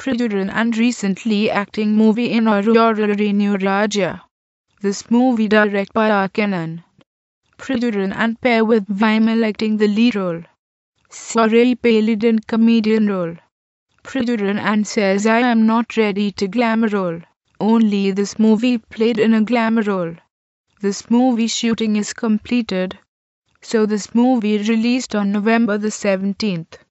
Priya Anand recently acting movie in Oru Oorula renu. This movie directed by R.Kannan. Priya Anand pair with Vimal acting the lead role. Soori palyed in comedian role. Priya Anand says I am not ready to glamour role. Only this movie played in a glamour role. This movie shooting is completed. So this movie released on November the 17th.